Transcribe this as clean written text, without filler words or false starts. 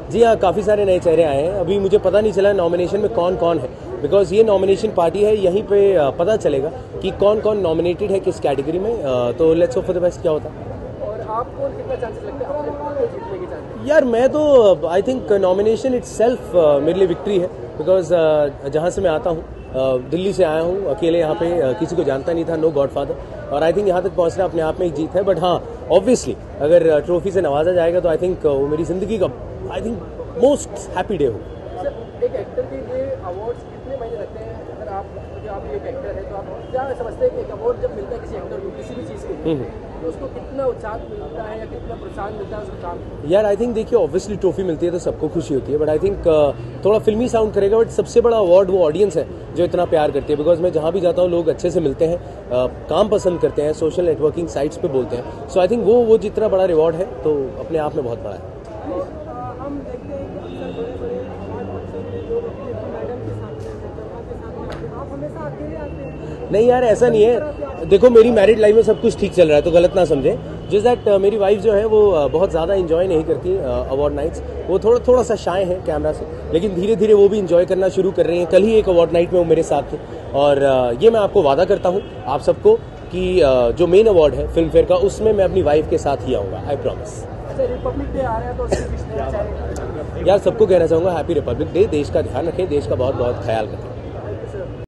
जी हाँ, काफ़ी सारे नए चेहरे आए हैं। अभी मुझे पता नहीं चला नॉमिनेशन में कौन कौन है, बिकॉज ये नॉमिनेशन पार्टी है, यहीं पे पता चलेगा कि कौन कौन नॉमिनेटेड है किस कैटेगरी में। तो let's hope for the best क्या होता है। और आपको कितना चांसेस लगता है आपको जीतने के चांसेस? यार मैं तो आई थिंक नॉमिनेशन इटसेल्फ मेरे लिए विक्ट्री है, बिकॉज जहाँ से मैं आता हूँ, दिल्ली से आया हूँ अकेले, यहाँ पे किसी को जानता नहीं था, नो गॉडफादर, और आई थिंक यहाँ तक पहुँचना अपने आप में एक जीत है। बट हाँ, ऑब्वियसली अगर ट्रॉफी से नवाजा जाएगा तो आई थिंक वो मेरी जिंदगी का I think most happy day हो। सर, एक एक्टर के लिए अवार्ड्स कितने महीने लगते हैं? अगर आप एक एक्टर है तो आप क्या समझते हैं कि एक अवार्ड जब मिलता है किसी एक्टर को किसी भी चीज़ के लिए, तो उसको कितना उत्साह मिलता है या कितना प्रोत्साहन मिलता है उसके काम? यार आई थिंक देखिए, ऑब्वियसली ट्रॉफी मिलती है तो सबको खुशी होती है, बट आई थिंक थोड़ा फिल्मी साउंड करेगा, बट सबसे बड़ा अवार्ड वो ऑडियंस है जो इतना प्यार करती है। बिकॉज मैं जहाँ भी जाता हूँ लोग अच्छे से मिलते हैं, काम पसंद करते हैं, सोशल नेटवर्किंग साइट्स पे बोलते हैं। सो आई थिंक वो जितना बड़ा रिवॉर्ड है तो अपने आप में बहुत बड़ा है। हम देखते हैं कि अक्सर बड़े-बड़े अवार्ड फंक्शन में लोग अपनी मैडम के साथ रहते हैं, के साथ रहते हैं। आप हमेशा अकेले आते हैं? नहीं यार, ऐसा नहीं है। देखो, मेरी मैरिड लाइफ में सब कुछ ठीक चल रहा है, तो गलत ना समझें। जस्ट दैट मेरी वाइफ जो है वो बहुत ज़्यादा इंजॉय नहीं करती अवार्ड नाइट्स, वो थोड़ा सा शाय है कैमरा से, लेकिन धीरे धीरे वो भी इंजॉय करना शुरू कर रही हैं। कल ही एक अवार्ड नाइट में वो मेरे साथ थे, और ये मैं आपको वादा करता हूँ आप सबको कि जो मेन अवार्ड है फिल्म फेयर का, उसमें मैं अपनी वाइफ के साथ ही आऊँगा, आई प्रॉमिस। अच्छा, रिपब्लिक डे आ रहा है तो उससे कुछ नया चाहेंगे? यार सबको कहना चाहूँगा हैप्पी रिपब्लिक डे। देश का ध्यान रखें, देश का बहुत बहुत ख्याल रखें।